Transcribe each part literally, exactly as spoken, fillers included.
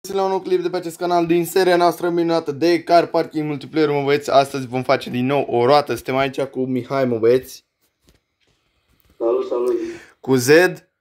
la un nou clip de pe acest canal din seria noastră minunată de Car Parking Multiplayer, mă băieți. Astăzi vom face din nou o roată. Suntem aici cu Mihai, mă băieți. Salut, salut. Cu Z.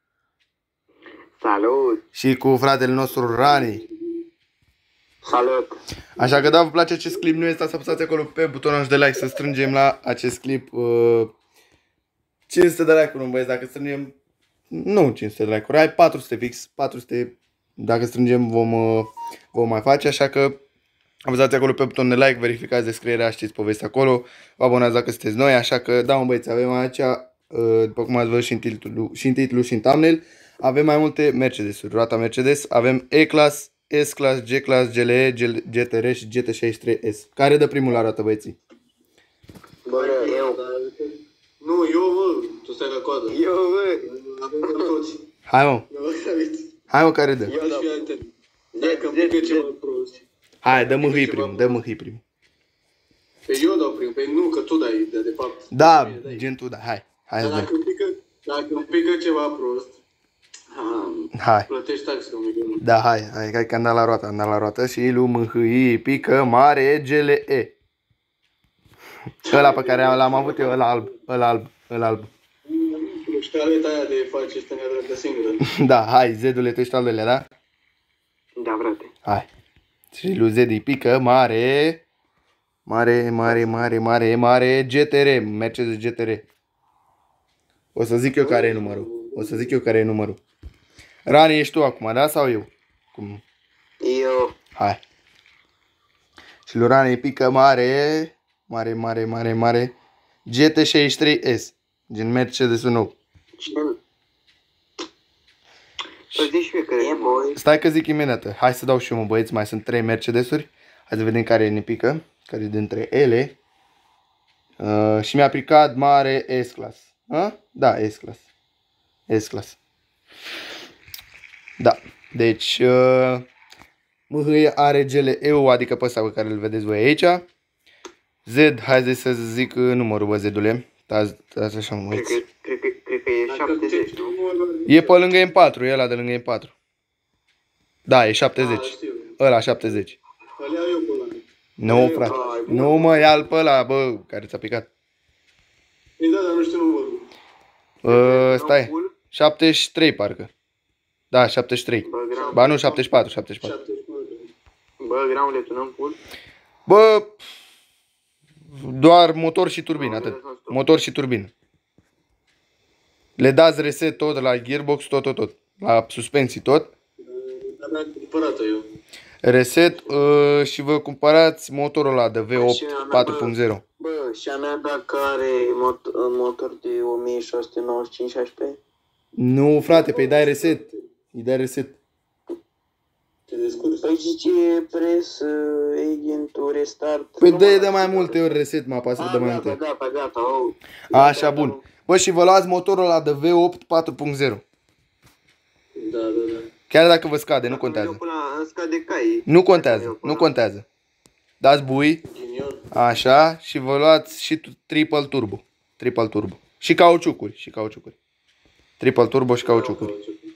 Salut. Și cu fratele nostru Rani. Salut. Așa că dacă vă place acest clip, nu uitați să apăsați acolo pe butonul de like, să strângem la acest clip uh, cinci sute de like-uri, mă băieți. Dacă strângem, nu cinci sute de like-uri, hai patru sute fix, patru sute. Dacă strângem vom, uh, vom mai face, așa că apăsați acolo pe butonul de like, verificați descrierea, știți povestea acolo, vă abonați dacă sunteți noi, așa că da, mă băieți, avem aici, uh, după cum ați văzut și în titlul și în, titlu, și în thumbnail, avem mai multe Mercedes-uri, roata Mercedes, avem E-Class, S-Class, G-Class, G L E, G T R și G T șaizeci și trei S. Care dă primul la roată, băieții? Bă, eu. Nu, eu, mă, tu stai la coadă. Eu, bă. Hai, mă. Hai, mă, care dă? Eu dau. Dacă îmi pică ceva prost. Hai, dă mâhâi primul, dă mâhâi primul. Pe eu dau primul, pe nu, că tu dai, de, de fapt. Da, gen tu, da, hai. Hai, dar dacă îmi pică, dacă îmi pică ceva prost, hai. Plătești taxe, omul. Da, hai, hai, hai că am dat la roată, am dat la roată și lui mâhâi pică mare G L E. Ăla pe care l-am avut eu, ăla alb, ăla alb, ăla alb. Ștaleta aia de face stânga de singură. Da, hai, Z-ule, tu ești al doilea, da? Da, frate. Hai. Și lui Z îi pică mare, mare, mare, mare, mare, mare, G T R, Mercedes G T R. O să zic eu care e numărul, o să zic eu care e numărul. Rani, ești tu acum, da, sau eu? Cum? Eu. Hai. Și lui Rani îi pică mare, mare, mare, mare, mare, G T șaizeci și trei S, gen Mercedes-ul nou. Stai că zic imediat. Hai să dau și eu, mă, băieți, mai sunt trei Mercedes-uri. Hai să vedem care ne pică, care e dintre ele. Uh, și mi-a picat mare S-Class. Uh? Da, S-Class. S-Class. Da, deci uh, mâhâie are G L E-ul, adică pe ăsta pe care îl vedeți voi aici. Z, hai să zic numărul, bă, Z-ule. Stați așa, mă uiți. Cred că, cred că e șaptezeci, nu? E pe lângă M patru, e ăla de lângă M patru. Da, e șaptezeci. Ăla șaptezeci. Nu, frate. Nu, mă, ia-l pe ăla, bă, care ți-a picat. E da, dar nu știu numărul. Uh, stai. șaptezeci și trei parcă. Da, șaptezeci și trei. Ba nu, șaptezeci și patru, șaptezeci și patru. Bă, graule, tu n-am full? Bă, doar motor și turbină, atât. Motor și turbină. Le dați reset tot la gearbox, tot, tot, tot. La suspensii tot. Am cumpărat-o eu. Reset uh, și vă cumpărați motorul ăla de V opt patru punct zero. Bă, și a mea dacă are mot motor de o mie șase sute nouăzeci și cinci H P? Nu, frate, pe-i dai reset. Îi dai reset. Te descurci? Păi zice press, agent, restart. Păi dă de mai multe ori reset, mă apasă de mai multe ori. Gata, gata, oh. Așa, bun. Bă, și vă luați motorul ăla de V opt patru punct zero. Da, da, da. Chiar dacă vă scade, nu contează. Scade cai. Nu contează, nu contează. Dați bui. Așa, și vă luați și triple turbo. Triple turbo. Și cauciucuri, și cauciucuri. Triple turbo și cauciucuri.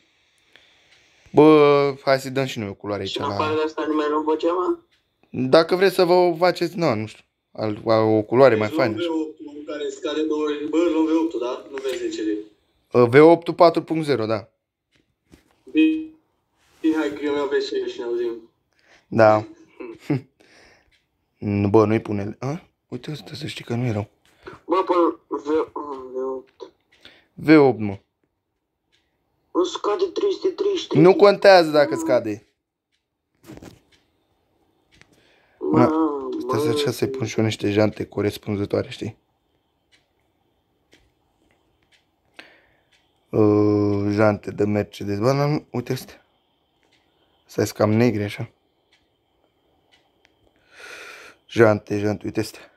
Bă, hai să-i dăm și noi o culoare aici. Și în afară de asta nimeni nu face, mă? Dacă vreți să vă faceți, nu, nu știu, o culoare mai faină. V opt care scade două ori. Bă, luăm V opt, da? Nu vezi zece. V opt patru punct zero, da. Bine, hai că eu mi-au vezi și ne auzim. Da. Bă, nu-i pune. A? Uite ăsta, să știi că nu e rău. Bă, până V opt. V opt, mă. Nu scade trei sute treizeci și trei. Nu contează dacă scade. Stai să așa să-i pun și eu niște jante corespunzătoare, știi? Uh, jante de Mercedes. Bă, nu, uite astea. Stai să cam negre așa. Jante, jante, uite astea.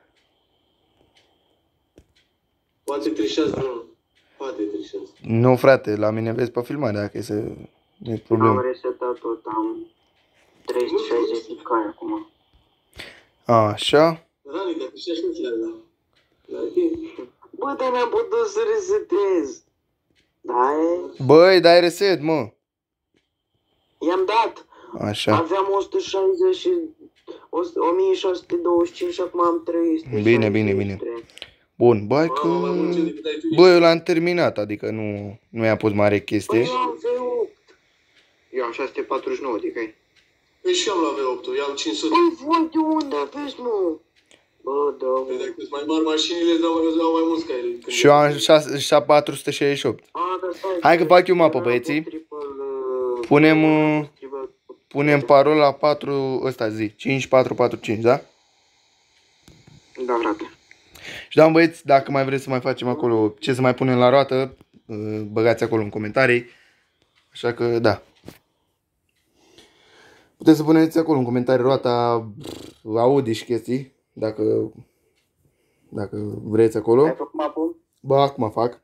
Poate trișează, nu. Poate trișează. Nu, frate, la mine vezi pe filmare, dacă e să... Nu e problemă. Am resetat tot, am trei sute șaizeci de cai acum. Așa. Rani, dar trișează nu ți-le da. Bă, dar n-am putut să resetez. Da, e... Băi, dai reset, mă. I-am dat. Așa. Aveam o sută șaizeci și o mie șase sute douăzeci și cinci și acum am trei sute șaizeci și trei. Bine, bine, bine. Bun, bă, că... Bă, eu l-am terminat, adică nu, nu i-am pus mare chestie. Păi eu am V opt. Eu am șase sute patruzeci și nouă, adică ai. Păi și eu am la V opt, eu am cinci sute. Păi voi de unde aveți, mă? Bă, da, Păi dacă sunt mai mari mașinile, îți dau, îți dau mai mulți ca ele. Și eu am patru sute șaizeci și opt. A, da, stai. Hai că fac eu mapă, băieții. Punem, punem parola patru, ăsta zi, cinci patru patru cinci, da? Da, frate. Și da, băieți, dacă mai vreți să mai facem acolo ce să mai punem la roată, băgați acolo în comentarii. Așa că, da. Puteți să puneți acolo în comentarii roata Audi și chestii, dacă, dacă vreți acolo. Ai făcut mapă? Bă, acum fac.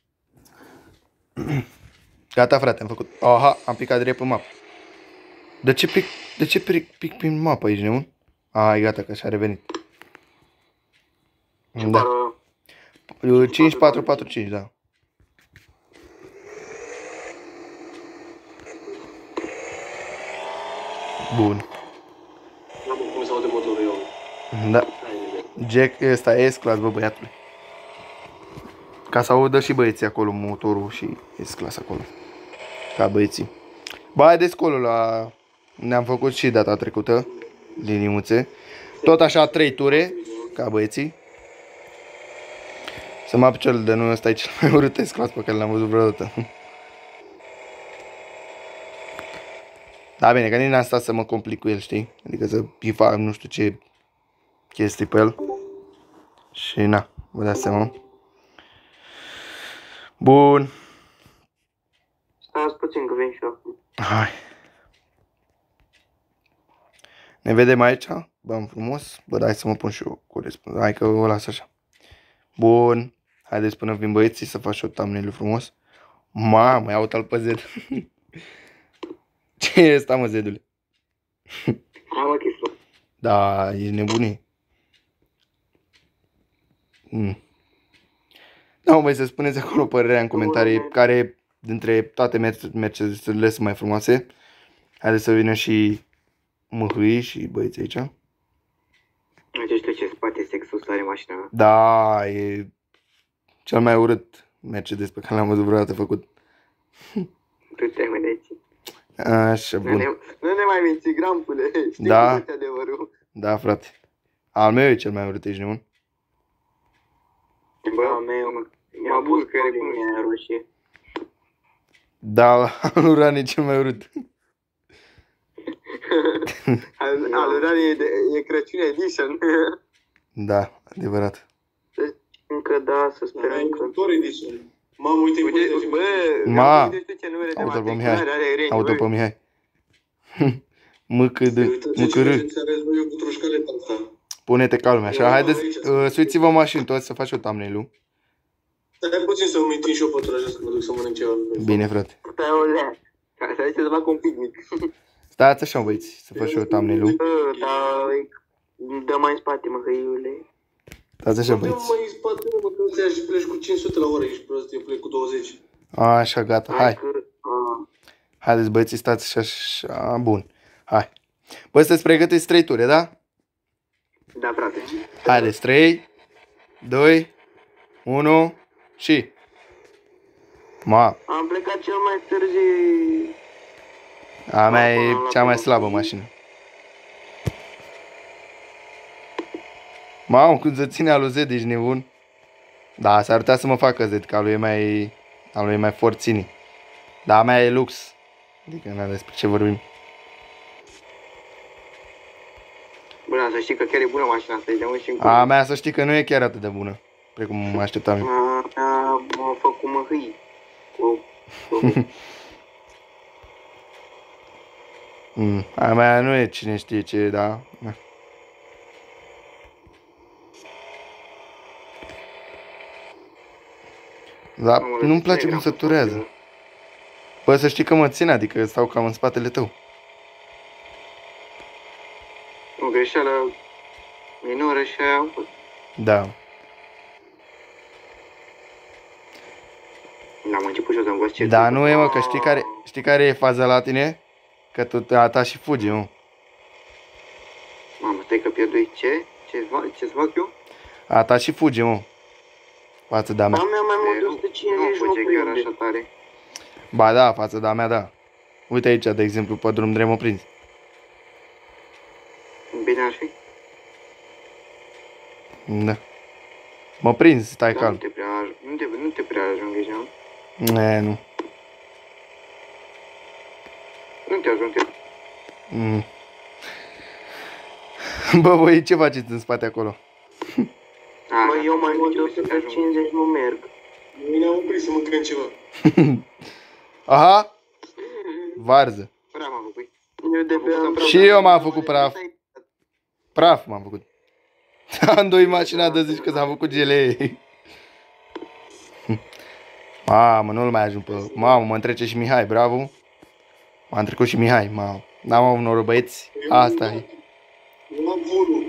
Gata, frate, am făcut. Aha, am picat direct pe mapă. De ce pic, de ce pic, pic prin mapă aici, neun? Ai, gata, că și-a revenit. Da. cinci patru patru cinci, da. Bun. N-am cum să aud de motorul eu. Da. Jack ăsta e S-Class, bă, băiatule. Ca să audă și băieții acolo motorul și S-Class acolo. Ca băieții. Bă, haideți acolo la... Ne-am făcut și data trecută liniuțe. Tot așa trei ture, ca băieții. Să mă apicel de nu, ăsta e cel mai urât S-Class pe care l-am văzut vreodată. Da, bine, că nici n-am stat să mă complic cu el, știi? Adică să-i fac nu știu ce chestii pe el. Și na, vă dați seama. Bun. Stați puțin că vin și eu. Hai. Ne vedem aici? Bă, frumos. Bă, dai să mă pun și eu corespund. Hai că o las așa. Bun. Haideți până vin băieții să fac și o thumbnail frumos. Mamă, ia uite-l pe Z. Ce e ăsta, mă, Zedule? Hai, mă, chislu. Da, ești nebunit. Mm. Da, mă, băi, să spuneți acolo părerea în comentarii care dintre toate Mercedes-urile sunt mai frumoase. Haideți să vină și mâhâi și băieți aici. Uite, știu ce spate sexul are mașina mea. Da, e cel mai urât Mercedes pe care l-am văzut vreodată făcut. Tu te mă de aici. Așa, Nu bun. ne, nu ne mai minți, grampule. Știi Da. cum e adevărul. Da, frate. Al meu e cel mai urât, ești nebun. Bă, al meu, mă bucur că recunoaște roșie. Da, al lui Rani e cel mai urât. Al, al Rani e, de, e Crăciun Edition. Da, adevărat. Încă da, să sperăm că... Motor edition. Mamă, uite, Uite, uite, bă, Ma, uite ce numere de aută-l pe matriculare Mihai. are Reni, Aută-l pe bă. Mihai. Mâcâd, mâcârâ. eu cu troșcaleta asta. Pune-te calm, așa. Haideți, uh, suiți-vă mașini toți să faci o thumbnail-ul. Stai puțin să îmi întind și eu păturaja să mă duc să mănânc ceva. Bine, frate. Stai, olea. Ca să aici să fac un picnic. Stați așa, băieți, să faci și o thumbnail-ul. Bă, dar dă mai în spate, mă, hăiule. Stați așa, Eu băieți. mai în spate, mă, că ți-aș și pleci cu cinci sute la oră, ești prost, eu plec cu douăzeci. Așa, gata, hai. că... a, Haideți, băieții, stați așa, așa, bun. Hai. Bă, sunteți pregătiți trei ture, da? Da, frate. Haideți, trei, doi, unu și... Ma, Am plecat cel mai târziu. a mea e cea mai slabă mașină. Mamă, cum se ține alu Z, ești nebun. Da, s-ar putea să mă facă Z, că alu e mai... Alu e mai forțini. Dar a mea e lux. Adică n-am despre ce vorbim. Bună, să știi că chiar e bună mașina asta, de și în A mea să știi că nu e chiar atât de bună. Precum mă așteptam eu. A mea m-a făcut măhâi. O, o, Mm, a mea nu e cine știe ce, da. Na. Dar nu-mi place cum se turează. Bă, să știi că mă țin, adică stau cam în spatele tău. o greșeală minoră și aia am fost. Da. N-am început și eu să învăț ce... Da, nu e, mă, că știi care, știi care e faza la tine? Că tu a ta și fugi, nu? Mamă, stai că pierdui. Ce? Ce-ți fac, ce fac eu? A ta și fugi, nu? Față de-a mea. Am mea mai mult de Nu, o sută nu cincizeci mă fuge chiar prinde. așa tare. Ba da, față de-a mea, da. Uite aici, de exemplu, pe drum drept mă prinzi. Bine ar fi. Da. Mă prinzi, stai Dar nu calm. te prea, nu te, nu te prea ajung aici, nu? Ne, nu. Nu te ajung, te... Mm. Bă, voi ce faceți în spate acolo? A, Bă, eu mai mult de o o sută cincizeci nu merg. Mine am oprit să mâncăm ceva. Aha! Varză. Prea m-am făcut. Eu de pe am Și eu m-am făcut praf. Praf m-am făcut. Am doi mașina de zici că s-a făcut gelee. Mamă, nu-l mai ajung pe... Mamă, mă întrece și Mihai, bravo. M-a trecut și Mihai, mamă. N-am avut noroc, băieți. Asta e. Eu am vurul.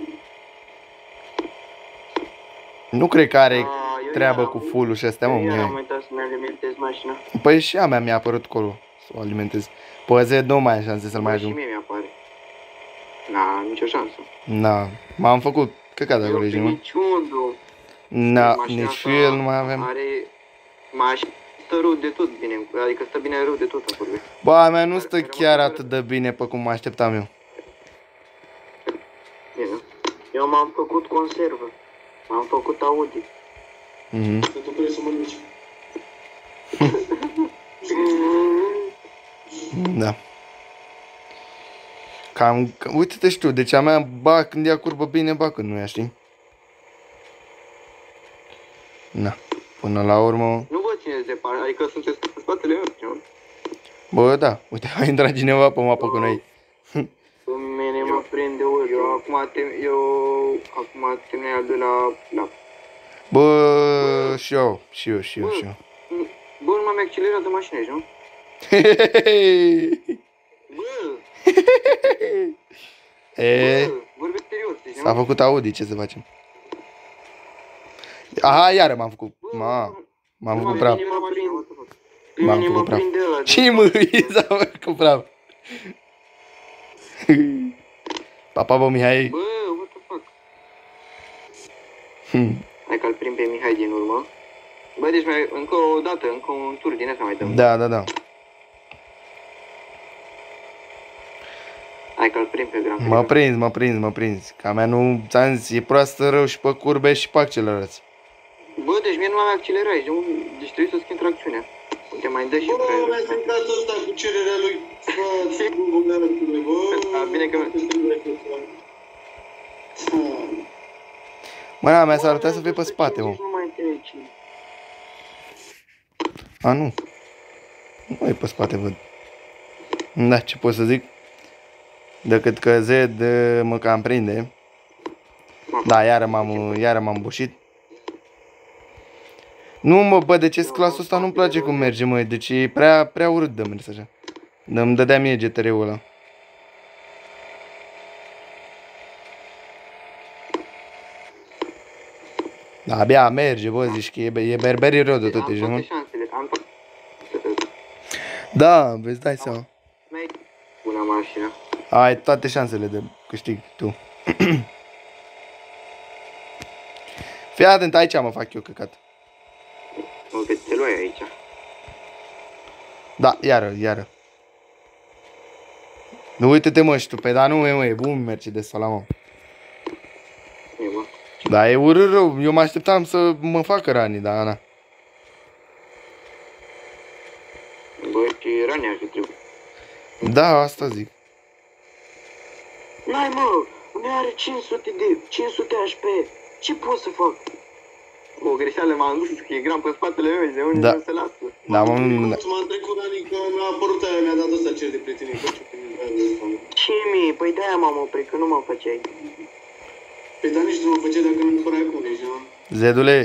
Nu cred că are Ah, eu treabă eram- cu full-ul și astea, mă, Eu am Mihai. uitat să-mi alimentez mașina. Păi și a mea mi-a apărut acolo să o alimentez. Pe Z nu mai am șanse să-l mai Bă, și ajung. mie mi-apare. Na, nicio șansă. Na, m-am făcut căcat de Eu acolo, pe mă. niciunul. Na, Mașina nici asta fuel nu mai avem. Are... Mașina stă rău de tot bine, adică stă bine rău de tot în curbe. Bă, a mea nu stă chiar atât de bine pe cum mă așteptam eu. Bine. Eu m-am făcut conservă. M-am făcut Audi. Mhm. Că tu vrei să mănânci. Da. Cam, cam uite-te știu, deci a mea ba când ia curbă bine, ba când nu ia, știi? Na, până la urmă, Nu vă țineți departe, adică sunteți în spatele meu, nu? bă, da, uite, a intrat cineva pe mapă cu noi. Pe mine mă prinde ori. Eu acum tem, eu acum termin al doilea lap. Bă, și eu, și eu, și eu, și eu. Bă, nu m-am accelerat de mașină aici, nu? Bă, E, bă, vorbesc serios, deci, s-a nu? făcut Audi, ce să facem? Aha, iară m-am făcut, ma, m-am făcut praf. Mine mă prinde. Pe M-am mine mă făcut praf. prinde ăla. Și mâini s-a făcut praf. Pa, pa, bă, Mihai. Bă, what the fuck? Hmm. Hai că-l prind pe Mihai din urmă. Bă, deci mai, încă o dată, încă un tur din asta mai dăm. Da, da, da. Hai că-l prind pe Gran Mă Prix. prins, mă prins, mă prins. Ca mea nu, ți-am zis, e proastă rău și pe curbe și pe accelerați. Bă, deci mie nu m-am accelerat aici, nu? Deci trebuie să schimb tracțiunea. Uite, mai dă și Bă, mi-a fraiul. stricat ăsta cu cererea lui. Bă, sigur, bă, bă. A, bine că- Mâna mea s-ar putea să fie pe spate, mă. Nu mai trece. A, nu. Nu e pe spate, văd. Da, ce pot să zic? Decât că Z de mă cam prinde. Da, iară m-am, iară m-am bușit. Nu, mă, bă, de ce clasul ăsta nu-mi place cum merge, mă. Deci e prea, prea urât de mers așa. Îmi dădea mie G T R-ul ăla. Da, abia merge, bă, zici că e, e berberii rău de tot, Am ești, toate mă. șansele, am toate. Da, vezi, dai seama. Mai bună mașină. Ai toate șansele de câștig tu. Fii atent, aici mă fac eu căcat. Mă, că te luai aici. Da, iară, iară. Nu uite-te, mă, și tu, pe dar nu e, mă, e bun Mercedes ăla, mă. E, mă. Da, e urât rău, eu mă așteptam să mă facă rani, dar na. Bă, și rani ar fi trebuit. Da, asta zic. N-ai, mă, îmi are cinci sute de, cinci sute H P. Ce pot să fac? O greșeală m-am dus, că e gram pe spatele meu și de unde Da. nu se lasă. Da, mă, nu, da. M-am trecut anii că mi-a apărut aia, mi-a dat ăsta cer de prietenie. Bă, ce prietenie. Ce mie? Păi de-aia m-am oprit, că nu mă făceai. Păi dar nici nu mă făceai dacă nu fără acum, deci, nu? Zedule,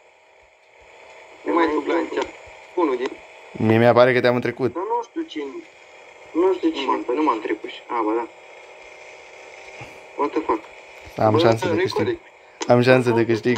Nu mai sub lancea. Unul din... mie mi pare că te-am întrecut. Dar nu știu ce... Nu știu Nu ce m-am, nu m-am trecut și... A, bă, da. What the fuck? Am Bă, șanse de nu-i câștig. corect. Am șanse de câștig.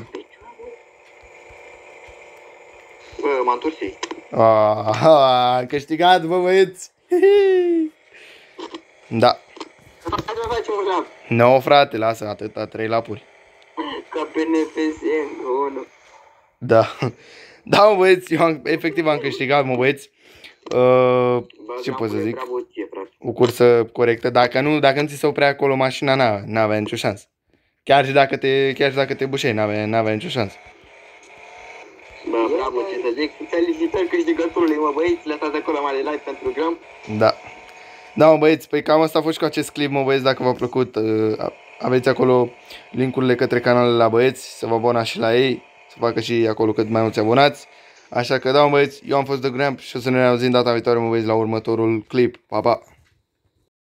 Bă, m-am întors ei. Ah, câștigat, bă, băieți. Da. Hai să mai facem un lap. Nu, frate, lasă atâta, trei lapuri. Ca pe N F S încă unul. Da. Da, mă băieți, eu am, efectiv am câștigat, mă băieți. Uh, ce pot să zic? Bravo ție, frate. O cursă corectă. Dacă nu, dacă nu ți se oprea acolo mașina, n-avea nicio șansă. Chiar și dacă te, chiar și dacă te bușeai, n-avea, n-avea nicio șansă. Bă, bravo, ce să zic. Felicitări câștigătorului, mă băieți. Lăsați acolo mai de like pentru gram. Da. Da, mă băieți, păi cam asta a fost și cu acest clip, mă băieți, dacă v-a plăcut, uh, aveți acolo linkurile către canalele la băieți, să vă abonați și la ei, să facă și acolo cât mai mulți abonați. Așa că da, mă băieți, eu am fost The Gramp și o să ne auzim data viitoare, mă băieți, la următorul clip. Pa, pa!